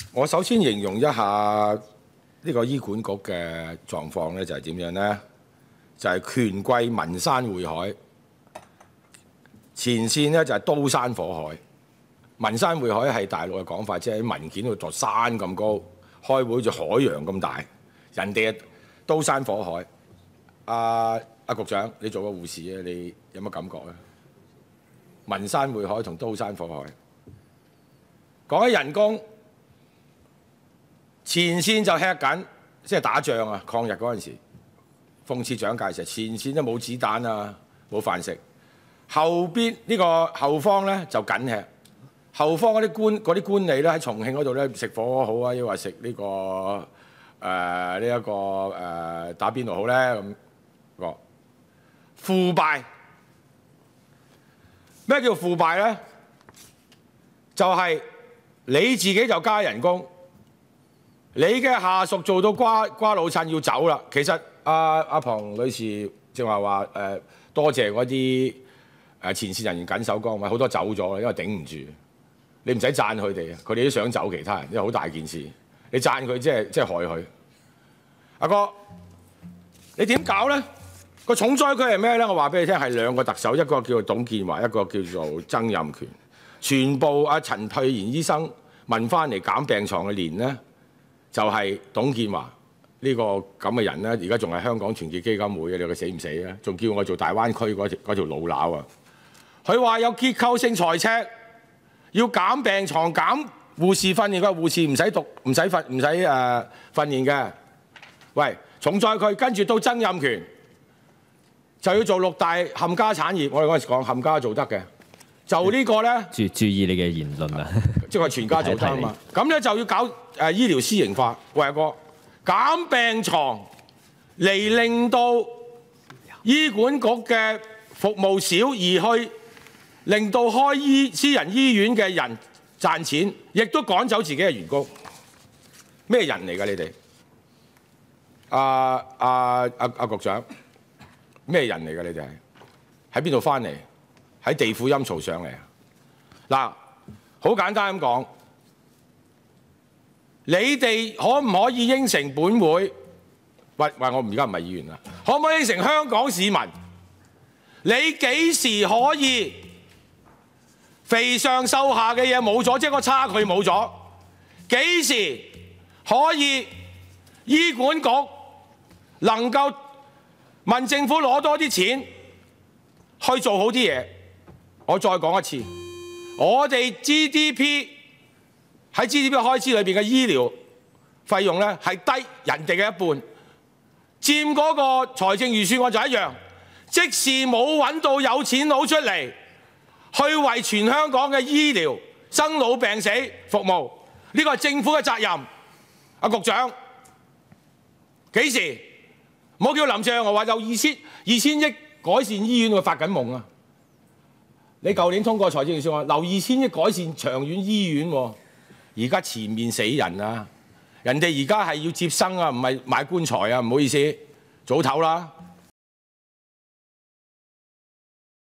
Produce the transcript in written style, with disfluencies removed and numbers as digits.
我首先形容一下呢個醫管局嘅狀況咧，就係點樣咧？就係權貴文山會海，前線咧就係刀山火海。文山會海係大陸嘅講法，即係喺文件度座山咁高，開會好似海洋咁大。人哋刀山火海。阿局長，你做過護士啊？你有乜感覺咧？文山會海同刀山火海。講起人工，前線就吃緊，即係打仗啊！抗日嗰陣時，諷刺蔣介石，前線都冇子彈啊，冇飯食。後邊呢個後方咧就緊吃。後方嗰啲官吏咧喺重慶嗰度咧食火鍋好啊，抑或食呢個打邊爐好咧咁個腐敗。咩叫腐敗咧？就係你自己就加人工，你嘅下屬做到瓜老襯要走啦。其實阿龐女士正話多謝嗰啲前線人員緊守崗位，好多走咗啦，因為頂唔住。你唔使讚佢哋，佢哋都想走其他人，因為好大件事。你讚佢即係害佢。阿哥，你點搞咧？個重災區係咩咧？我話俾你聽，係兩個特首，一個叫做董建華，一個叫做曾蔭權。全部陳沛然醫生問翻嚟減病床嘅年咧，就係董建華呢個咁嘅人咧，而家仲係香港團結基金會嘅，你話佢死唔死啊？仲叫我做大灣區嗰條老乸啊！佢話有結構性財赤，要減病床、減護士訓練，個護士唔使訓練嘅。喂，重災區跟住到曾蔭權就要做6大冚家產業，我哋嗰陣時講冚家做得嘅。就呢個咧， 注意你嘅言論啊！ 即係全家做得啊嘛。咁咧就要搞醫療私營化，喂阿哥，減病床嚟令到醫管局嘅服務少，而去令到開私人醫院嘅人賺錢，亦都趕走自己嘅員工。咩人嚟㗎你哋？阿局長，咩人嚟㗎你哋係？喺邊度翻嚟？喺地府陰曹上嚟啊！嗱，好簡單咁講，你哋可唔可以應承本會？喂，我而家唔係議員啦，可唔可以應承香港市民？你幾時可以肥上瘦下嘅嘢冇咗，即係個差距冇咗？幾時可以醫管局能夠問政府攞多啲錢去做好啲嘢？我再講一次，我哋 GDP 喺 GDP 開支裏邊嘅醫療費用咧係低人哋嘅一半，佔嗰個財政預算案就一樣。即使冇揾到有錢佬出嚟去為全香港嘅醫療生老病死服務，呢個係政府嘅責任。阿局長，幾時？唔好叫林鄭月娥話有2000億改善醫院，佢發緊夢啊！你舊年通過財政預算案，留2000億改善長遠醫院喎，而家前面死人啊！人哋而家係要接生啊，唔係買棺材啊！唔好意思，早唞啦〜